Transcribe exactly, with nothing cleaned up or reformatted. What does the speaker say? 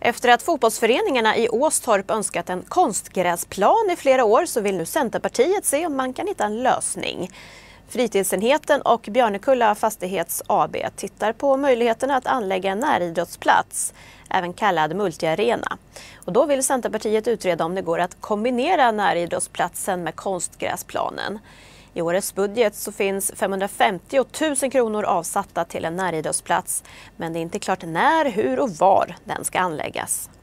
Efter att fotbollsföreningarna i Åstorp önskat en konstgräsplan i flera år så vill nu Centerpartiet se om man kan hitta en lösning. Fritidsenheten och Björnekulla Fastighets A B tittar på möjligheterna att anlägga en näridrottsplats, även kallad multiarena. Och då vill Centerpartiet utreda om det går att kombinera näridrottsplatsen med konstgräsplanen. I årets budget så finns femhundrafemtio tusen kronor avsatta till en näridrottsplats, men det är inte klart när, hur och var den ska anläggas.